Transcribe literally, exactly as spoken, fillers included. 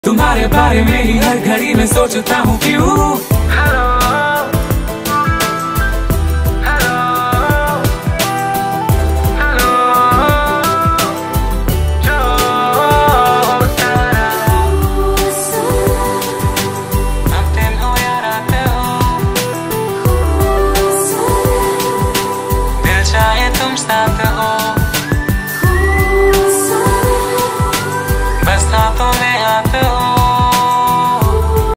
तुम्हारे बारे में ही हर घड़ी में सोचता हूँ क्यों। हेलो हेलो हेलो जो तारा अब दिन हो या रात हो, दिल चाहे तुम साथ हो।